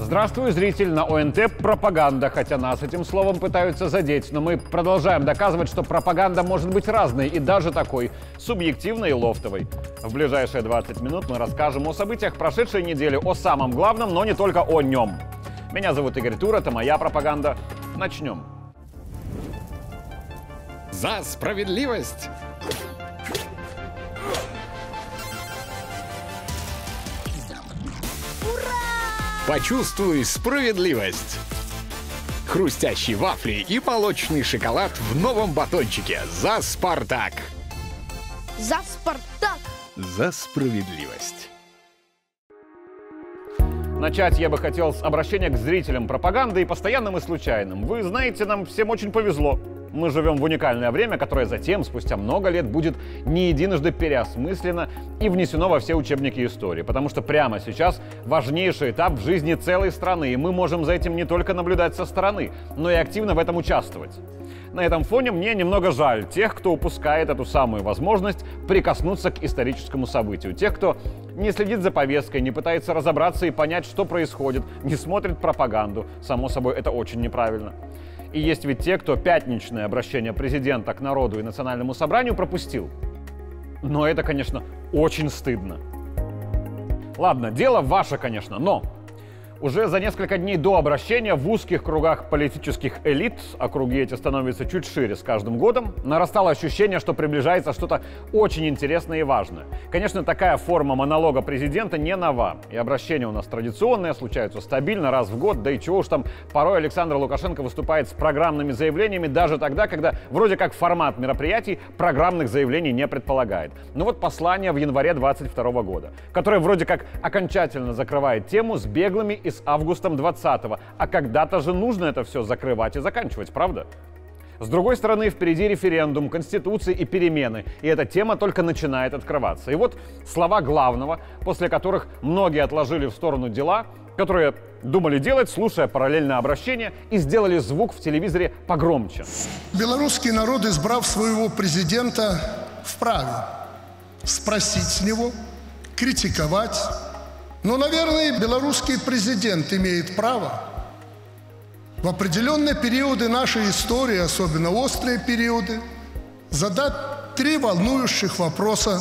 Здравствуй, зритель, на ОНТ пропаганда, хотя нас этим словом пытаются задеть, но мы продолжаем доказывать, что пропаганда может быть разной и даже такой, субъективной и лофтовой. В ближайшие 20 минут мы расскажем о событиях прошедшей недели, о самом главном, но не только о нем. Меня зовут Игорь Тур, это моя пропаганда. Начнем. За справедливость! Почувствуй справедливость! Хрустящие вафли и молочный шоколад в новом батончике. За Спартак! За Спартак! За справедливость! Начать я бы хотел с обращения к зрителям пропаганды и постоянным, и случайным. Вы знаете, нам всем очень повезло. Мы живем в уникальное время, которое затем, спустя много лет, будет не единожды переосмыслено и внесено во все учебники истории. Потому что прямо сейчас важнейший этап в жизни целой страны, и мы можем за этим не только наблюдать со стороны, но и активно в этом участвовать. На этом фоне мне немного жаль тех, кто упускает эту самую возможность прикоснуться к историческому событию. Тех, кто не следит за повесткой, не пытается разобраться и понять, что происходит, не смотрит пропаганду. Само собой, это очень неправильно. И есть ведь те, кто пятничное обращение президента к народу и национальному собранию пропустил. Но это, конечно, очень стыдно. Ладно, дело ваше, конечно, но уже за несколько дней до обращения в узких кругах политических элит, а круги эти становятся чуть шире с каждым годом, нарастало ощущение, что приближается что-то очень интересное и важное. Конечно, такая форма монолога президента не нова, и обращения у нас традиционные, случаются стабильно, раз в год, да и чего уж там, порой Александр Лукашенко выступает с программными заявлениями даже тогда, когда вроде как формат мероприятий программных заявлений не предполагает. Ну вот послание в январе 2022 года, которое вроде как окончательно закрывает тему с беглыми и с августом 20-го. А когда-то же нужно это все закрывать и заканчивать, правда? С другой стороны, впереди референдум, конституции и перемены, и эта тема только начинает открываться. И вот слова главного, после которых многие отложили в сторону дела, которые думали делать, слушая параллельно обращение, и сделали звук в телевизоре погромче. Белорусский народ, избрав своего президента, вправе спросить с него, критиковать. Но, наверное, белорусский президент имеет право в определенные периоды нашей истории, особенно острые периоды, задать 3 волнующих вопроса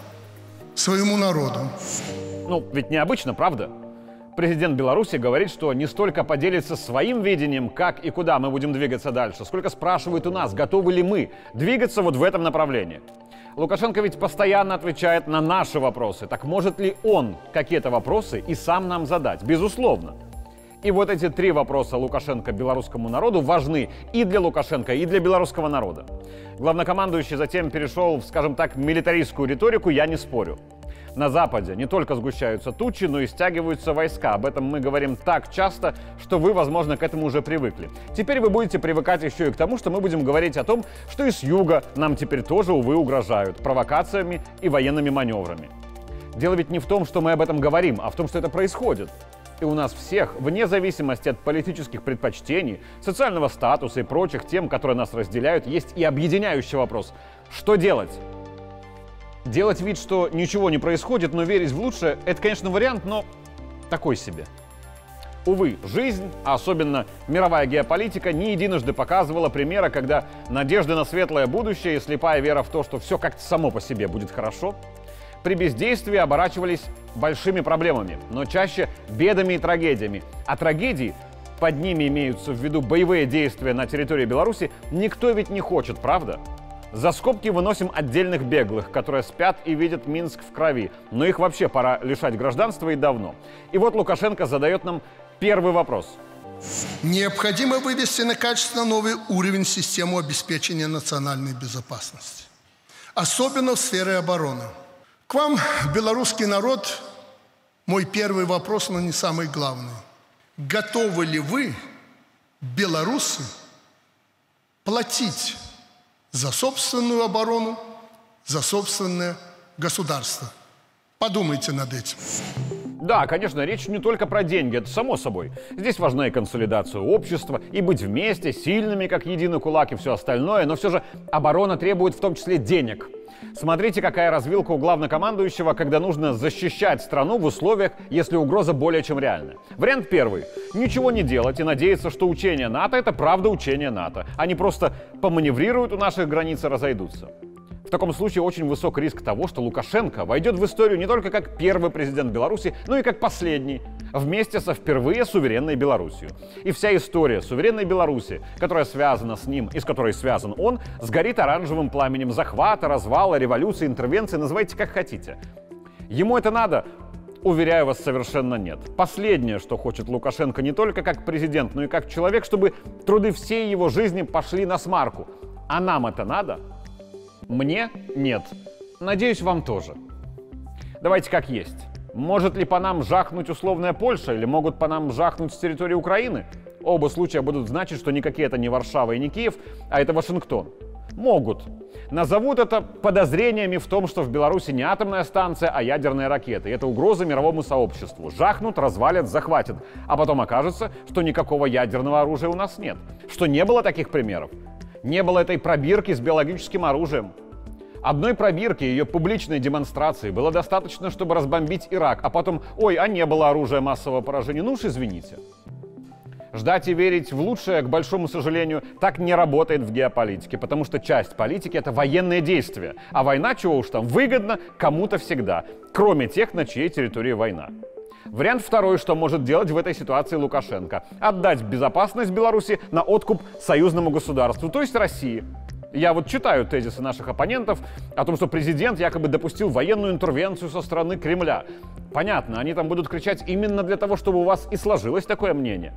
своему народу. Ну, ведь необычно, правда? Президент Беларуси говорит, что не столько поделится своим видением, как и куда мы будем двигаться дальше, сколько спрашивает у нас, готовы ли мы двигаться вот в этом направлении. Лукашенко ведь постоянно отвечает на наши вопросы. Так может ли он какие-то вопросы и сам нам задать? Безусловно. И вот эти 3 вопроса Лукашенко белорусскому народу важны и для Лукашенко, и для белорусского народа. Главнокомандующий затем перешел в, скажем так, милитаристскую риторику, я не спорю. На Западе не только сгущаются тучи, но и стягиваются войска. Об этом мы говорим так часто, что вы, возможно, к этому уже привыкли. Теперь вы будете привыкать еще и к тому, что мы будем говорить о том, что и с юга нам теперь тоже, увы, угрожают провокациями и военными маневрами. Дело ведь не в том, что мы об этом говорим, а в том, что это происходит. И у нас всех, вне зависимости от политических предпочтений, социального статуса и прочих тем, которые нас разделяют, есть и объединяющий вопрос. Что делать? Делать вид, что ничего не происходит, но верить в лучшее, это, конечно, вариант, но такой себе. Увы, жизнь, а особенно мировая геополитика, не единожды показывала примеры, когда надежды на светлое будущее и слепая вера в то, что все как-то само по себе будет хорошо, при бездействии оборачивались большими проблемами, но чаще бедами и трагедиями. А трагедии, под ними имеются в виду боевые действия на территории Беларуси, никто ведь не хочет, правда? За скобки выносим отдельных беглых, которые спят и видят Минск в крови. Но их вообще пора лишать гражданства и давно. И вот Лукашенко задает нам первый вопрос. Необходимо вывести на качественно новый уровень систему обеспечения национальной безопасности. Особенно в сфере обороны. К вам, белорусский народ, мой первый вопрос, но не самый главный. Готовы ли вы, белорусы, платить за собственную оборону, за собственное государство? Подумайте над этим. Да, конечно, речь не только про деньги, это само собой. Здесь важна и консолидация общества, и быть вместе, сильными, как единый кулак, и все остальное, но все же оборона требует в том числе денег. Смотрите, какая развилка у главнокомандующего, когда нужно защищать страну в условиях, если угроза более чем реальна. Вариант первый. Ничего не делать и надеяться, что учение НАТО — это правда учение НАТО. Они просто поманеврируют у наших границ и разойдутся. В таком случае очень высок риск того, что Лукашенко войдет в историю не только как первый президент Беларуси, но и как последний, вместе со впервые суверенной Беларусью. И вся история суверенной Беларуси, которая связана с ним и с которой связан он, сгорит оранжевым пламенем захвата, развала, революции, интервенции, называйте как хотите. Ему это надо? Уверяю вас, совершенно нет. Последнее, что хочет Лукашенко не только как президент, но и как человек, чтобы труды всей его жизни пошли на смарку. А нам это надо? Мне нет. Надеюсь, вам тоже. Давайте как есть. Может ли по нам жахнуть условная Польша или могут по нам жахнуть с территории Украины? Оба случая будут значить, что никакие это не Варшава и не Киев, а это Вашингтон. Могут. Назовут это подозрениями в том, что в Беларуси не атомная станция, а ядерные ракеты. И это угроза мировому сообществу. Жахнут, развалят, захватят. А потом окажется, что никакого ядерного оружия у нас нет. Что не было таких примеров. Не было этой пробирки с биологическим оружием. Одной пробирки, ее публичной демонстрации было достаточно, чтобы разбомбить Ирак, а потом, ой, а не было оружия массового поражения, ну уж извините. Ждать и верить в лучшее, к большому сожалению, так не работает в геополитике, потому что часть политики — это военные действия, а война, чего уж там, выгодна кому-то всегда, кроме тех, на чьей территории война. Вариант второй, что может делать в этой ситуации Лукашенко – отдать безопасность Беларуси на откуп союзному государству, то есть России. Я вот читаю тезисы наших оппонентов о том, что президент якобы допустил военную интервенцию со стороны Кремля. Понятно, они там будут кричать именно для того, чтобы у вас и сложилось такое мнение.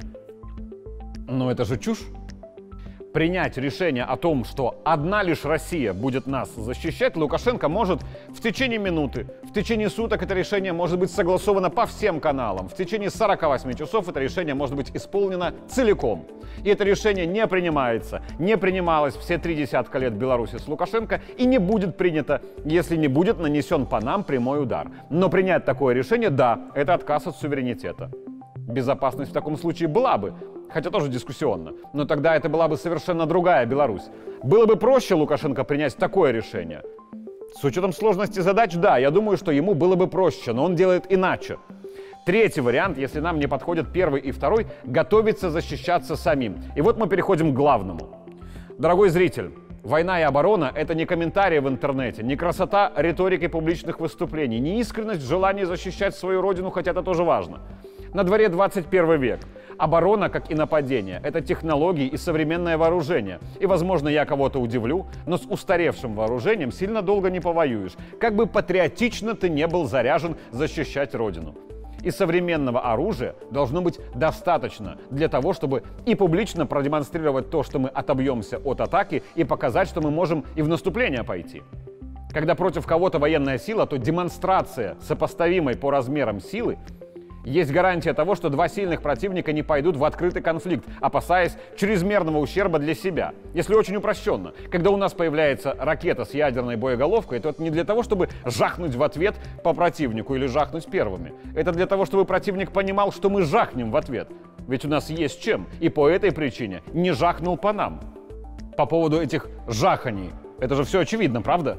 Но это же чушь. Принять решение о том, что одна лишь Россия будет нас защищать, Лукашенко может в течение минуты, в течение суток это решение может быть согласовано по всем каналам, в течение 48 часов это решение может быть исполнено целиком. И это решение не принимается, не принималось все 30 лет Беларуси с Лукашенко и не будет принято, если не будет нанесен по нам прямой удар. Но принять такое решение, да, это отказ от суверенитета. Безопасность в таком случае была бы, хотя тоже дискуссионно, но тогда это была бы совершенно другая Беларусь. Было бы проще Лукашенко принять такое решение. С учетом сложности задач, да, я думаю, что ему было бы проще, но он делает иначе. Третий вариант, если нам не подходят первый и второй, готовиться защищаться самим. И вот мы переходим к главному. Дорогой зритель, война и оборона — это не комментарии в интернете, не красота риторики публичных выступлений, не искренность в желании защищать свою родину, хотя это тоже важно. На дворе 21 век. Оборона, как и нападение, это технологии и современное вооружение. И, возможно, я кого-то удивлю, но с устаревшим вооружением сильно долго не повоюешь. Как бы патриотично ты не был заряжен защищать родину. И современного оружия должно быть достаточно для того, чтобы и публично продемонстрировать то, что мы отобьемся от атаки, и показать, что мы можем и в наступление пойти. Когда против кого-то военная сила, то демонстрация сопоставимой по размерам силы есть гарантия того, что два сильных противника не пойдут в открытый конфликт, опасаясь чрезмерного ущерба для себя. Если очень упрощенно, когда у нас появляется ракета с ядерной боеголовкой, то это не для того, чтобы жахнуть в ответ по противнику или жахнуть первыми. Это для того, чтобы противник понимал, что мы жахнем в ответ. Ведь у нас есть чем, и по этой причине не жахнул по нам. По поводу этих жаханий, это же все очевидно, правда?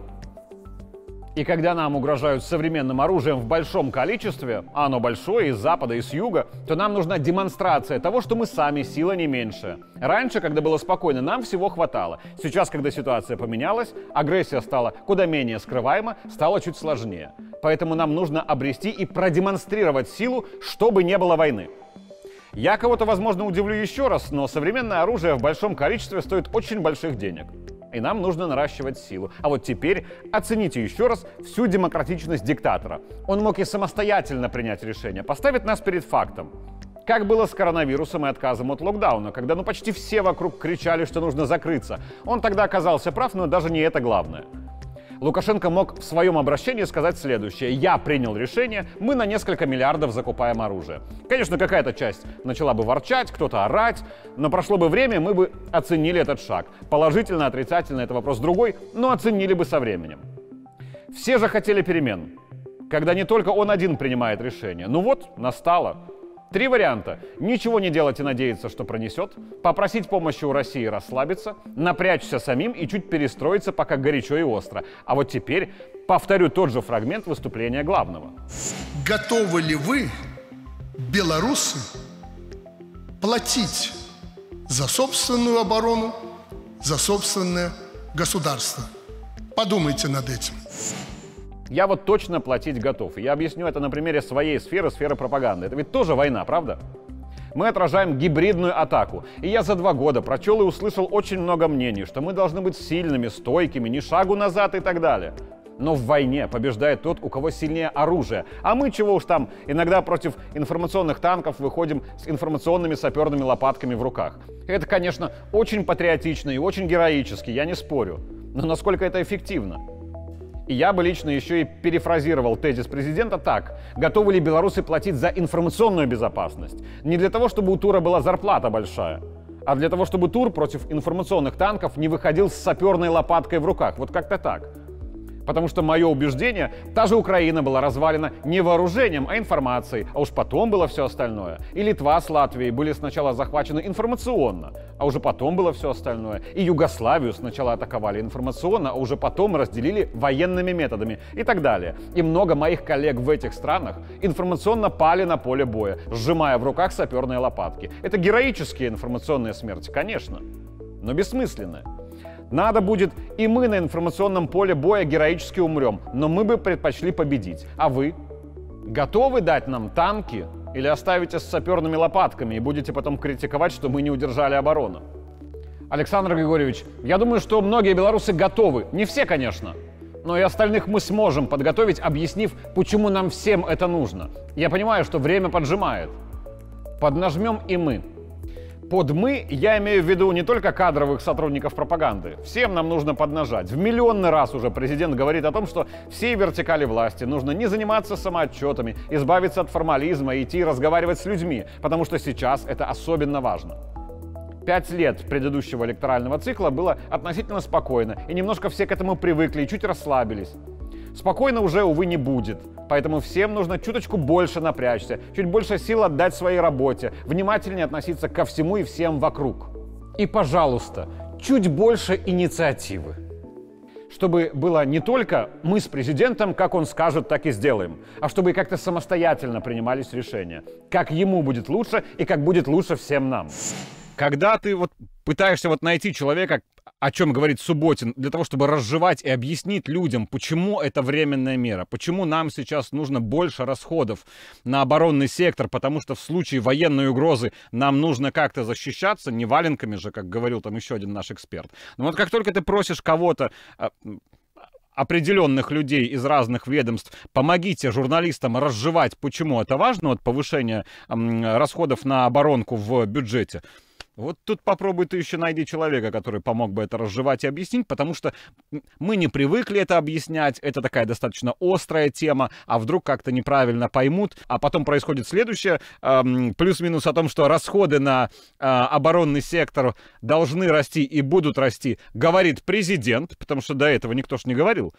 И когда нам угрожают современным оружием в большом количестве, а оно большое, из запада и с юга, то нам нужна демонстрация того, что мы сами сила не меньшая. Раньше, когда было спокойно, нам всего хватало. Сейчас, когда ситуация поменялась, агрессия стала куда менее скрываема, стало чуть сложнее. Поэтому нам нужно обрести и продемонстрировать силу, чтобы не было войны. Я кого-то, возможно, удивлю еще раз, но современное оружие в большом количестве стоит очень больших денег. И нам нужно наращивать силу. А вот теперь оцените еще раз всю демократичность диктатора. Он мог и самостоятельно принять решение, поставить нас перед фактом. Как было с коронавирусом и отказом от локдауна, когда почти все вокруг кричали, что нужно закрыться. Он тогда оказался прав, но даже не это главное. Лукашенко мог в своем обращении сказать следующее: «Я принял решение, мы на несколько миллиардов закупаем оружие». Конечно, какая-то часть начала бы ворчать, кто-то орать, но прошло бы время, мы бы оценили этот шаг. Положительно, отрицательно — это вопрос другой, но оценили бы со временем. Все же хотели перемен. когда не только он один принимает решение. Ну вот, настало. 3 варианта. Ничего не делать и надеяться, что пронесет. Попросить помощи у России расслабиться. Напрячься самим и чуть перестроиться, пока горячо и остро. А вот теперь повторю тот же фрагмент выступления главного. Готовы ли вы, белорусы, платить за собственную оборону, за собственное государство? Подумайте над этим. Я вот точно платить готов. И я объясню это на примере своей сферы, сферы пропаганды. Это ведь тоже война, правда? Мы отражаем гибридную атаку. И я за 2 года прочел и услышал очень много мнений, что мы должны быть сильными, стойкими, ни шагу назад и так далее. Но в войне побеждает тот, у кого сильнее оружие. А мы чего уж там, иногда против информационных танков выходим с информационными саперными лопатками в руках. Это, конечно, очень патриотично и очень героически, я не спорю. Но насколько это эффективно? И я бы лично еще и перефразировал тезис президента так. Готовы ли белорусы платить за информационную безопасность? Не для того, чтобы у Тура была зарплата большая, а для того, чтобы Тур против информационных танков не выходил с саперной лопаткой в руках. Вот как-то так. Потому что мое убеждение, та же Украина была развалена не вооружением, а информацией, а уж потом было все остальное. И Литва с Латвией были сначала захвачены информационно, а уже потом было все остальное. И Югославию сначала атаковали информационно, а уже потом разделили военными методами и так далее. И много моих коллег в этих странах информационно пали на поле боя, сжимая в руках саперные лопатки. Это героические информационные смерти, конечно, но бессмысленные. Надо будет, и мы на информационном поле боя героически умрем, но мы бы предпочли победить. А вы? Готовы дать нам танки или оставите с саперными лопатками и будете потом критиковать, что мы не удержали оборону? Александр Григорьевич, я думаю, что многие белорусы готовы. Не все, конечно. Но и остальных мы сможем подготовить, объяснив, почему нам всем это нужно. Я понимаю, что время поджимает. Поднажмем и мы. Под «мы» я имею в виду не только кадровых сотрудников пропаганды. Всем нам нужно поднажать. В миллионный раз уже президент говорит о том, что всей вертикали власти нужно не заниматься самоотчетами, избавиться от формализма, идти разговаривать с людьми, потому что сейчас это особенно важно. 5 лет предыдущего электорального цикла было относительно спокойно, и немножко все к этому привыкли и чуть расслабились. Спокойно уже, увы, не будет. Поэтому всем нужно чуточку больше напрячься, чуть больше сил отдать своей работе, внимательнее относиться ко всему и всем вокруг. И, пожалуйста, чуть больше инициативы. Чтобы было не только мы с президентом, как он скажет, так и сделаем, а чтобы как-то самостоятельно принимались решения. Как ему будет лучше и как будет лучше всем нам. Когда ты пытаешься найти человека, о чем говорит Субботин, для того, чтобы разжевать и объяснить людям, почему это временная мера, почему нам сейчас нужно больше расходов на оборонный сектор, потому что в случае военной угрозы нам нужно как-то защищаться, не валенками же, как говорил там еще один наш эксперт. Но вот как только ты просишь кого-то, определенных людей из разных ведомств, помогите журналистам разжевать, почему это важно, повышение расходов на оборонку в бюджете. Вот тут попробуй ты еще найди человека, который помог бы это разжевать и объяснить, потому что мы не привыкли это объяснять, это такая достаточно острая тема, а вдруг как-то неправильно поймут, а потом происходит следующее, плюс-минус о том, что расходы на оборонный сектор должны расти и будут расти, говорит президент, потому что до этого никто ж не говорил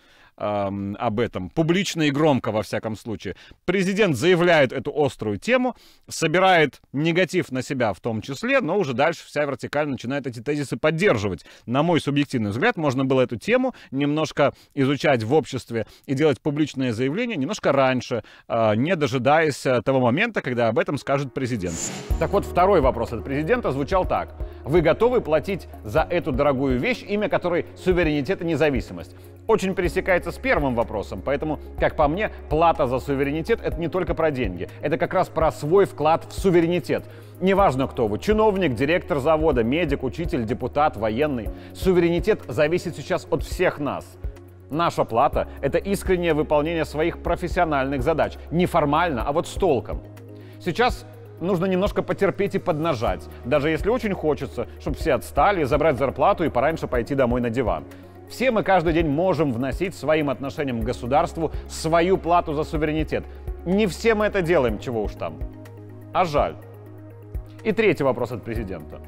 об этом, публично и громко во всяком случае. Президент заявляет эту острую тему, собирает негатив на себя в том числе, но уже дальше вся вертикаль начинает эти тезисы поддерживать. На мой субъективный взгляд, можно было эту тему немножко изучать в обществе и делать публичные заявления немножко раньше, не дожидаясь того момента, когда об этом скажет президент. Так вот, второй вопрос от президента звучал так. Вы готовы платить за эту дорогую вещь, имя которой суверенитет и независимость? Очень пересекается с первым вопросом, поэтому, как по мне, плата за суверенитет — это не только про деньги, это как раз про свой вклад в суверенитет. Неважно, кто вы — чиновник, директор завода, медик, учитель, депутат, военный. Суверенитет зависит сейчас от всех нас. Наша плата — это искреннее выполнение своих профессиональных задач. Не формально, а с толком. Сейчас нужно немножко потерпеть и поднажать, даже если очень хочется, чтобы все отстали, забрать зарплату и пораньше пойти домой на диван. Все мы каждый день можем вносить своим отношением к государству свою плату за суверенитет. Не все мы это делаем, чего уж там. А жаль. И третий вопрос от президента.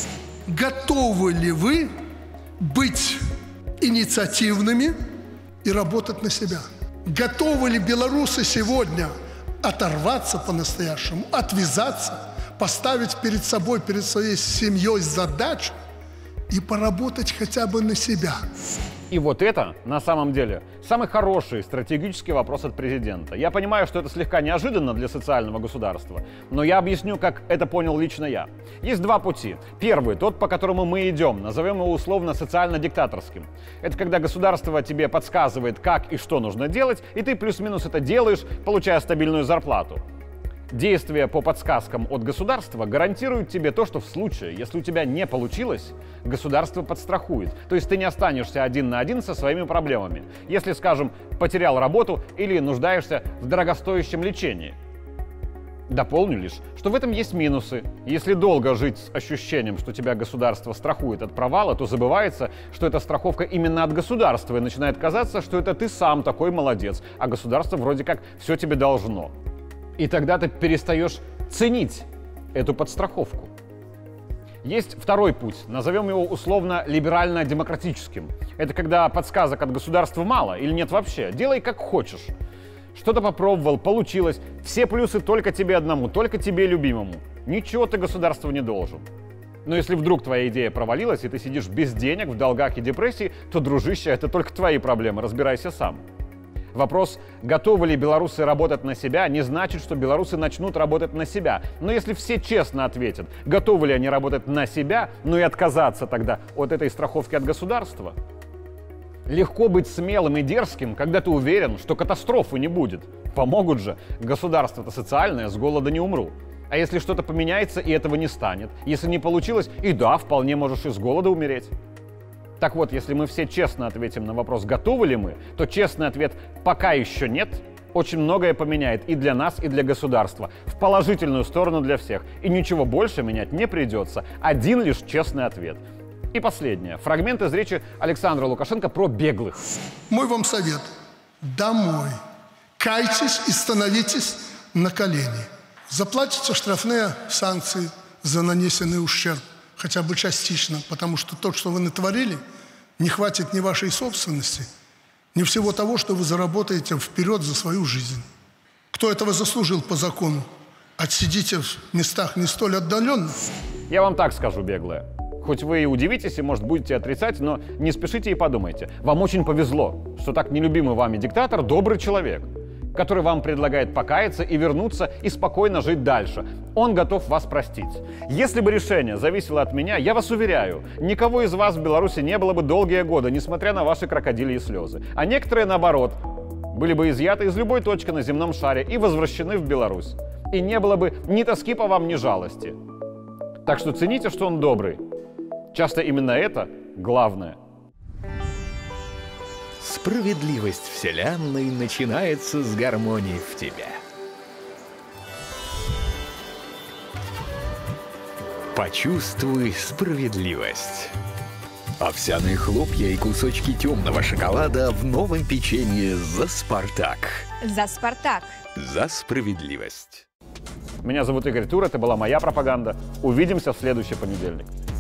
Готовы ли вы быть инициативными и работать на себя? Готовы ли белорусы сегодня оторваться по-настоящему, отвязаться, поставить перед собой, перед своей семьей задачу и поработать хотя бы на себя? И вот это, на самом деле, самый хороший стратегический вопрос от президента. Я понимаю, что это слегка неожиданно для социального государства, но я объясню, как это понял лично я. Есть два пути. Первый, тот, по которому мы идем, назовем его условно социально-диктаторским. Это когда государство тебе подсказывает, как и что нужно делать, и ты плюс-минус это делаешь, получая стабильную зарплату. Действия по подсказкам от государства гарантируют тебе то, что в случае, если у тебя не получилось, государство подстрахует. То есть ты не останешься один на один со своими проблемами. Если, скажем, потерял работу или нуждаешься в дорогостоящем лечении. Дополню лишь, что в этом есть минусы. Если долго жить с ощущением, что тебя государство страхует от провала, то забывается, что эта страховка именно от государства, и начинает казаться, что это ты сам такой молодец, а государство вроде как все тебе должно. И тогда ты перестаешь ценить эту подстраховку. Есть второй путь, назовем его условно либерально-демократическим. Это когда подсказок от государства мало или нет вообще. Делай как хочешь. Что-то попробовал, получилось. Все плюсы только тебе одному, только тебе любимому. Ничего ты государству не должен. Но если вдруг твоя идея провалилась, и ты сидишь без денег, в долгах и депрессии, то, дружище, это только твои проблемы, разбирайся сам. Вопрос, готовы ли белорусы работать на себя, не значит, что белорусы начнут работать на себя. Но если все честно ответят, готовы ли они работать на себя, ну и отказаться тогда от этой страховки от государства. Легко быть смелым и дерзким, когда ты уверен, что катастрофы не будет. Помогут же. Государство-то социальное, с голода не умру. А если что-то поменяется, и этого не станет? Если не получилось, и да, вполне можешь и с голода умереть. Так вот, если мы все честно ответим на вопрос, готовы ли мы, то честный ответ «пока еще нет» очень многое поменяет и для нас, и для государства. В положительную сторону для всех. И ничего больше менять не придется. Один лишь честный ответ. И последнее. Фрагмент из речи Александра Лукашенко про беглых. Мой вам совет. Домой. Кайтесь и становитесь на колени. Заплатите штрафные санкции за нанесенный ущерб. Хотя бы частично, потому что то, что вы натворили, не хватит ни вашей собственности, ни всего того, что вы заработаете вперед за свою жизнь. Кто этого заслужил по закону? Отсидите в местах не столь отдаленных. Я вам так скажу, беглые. Хоть вы и удивитесь, и, может, будете отрицать, но не спешите и подумайте. Вам очень повезло, что так нелюбимый вами диктатор – добрый человек, который вам предлагает покаяться и вернуться и спокойно жить дальше. Он готов вас простить. Если бы решение зависело от меня, я вас уверяю, никого из вас в Беларуси не было бы долгие годы, несмотря на ваши крокодильи слезы. А некоторые, наоборот, были бы изъяты из любой точки на земном шаре и возвращены в Беларусь. И не было бы ни тоски по вам, ни жалости. Так что цените, что он добрый. Часто именно это главное. Справедливость Вселенной начинается с гармонии в тебе. Почувствуй справедливость. Овсяные хлопья и кусочки темного шоколада в новом печенье «За Спартак». За Спартак. За справедливость. Меня зовут Игорь Тур, это была моя пропаганда. Увидимся в следующий понедельник.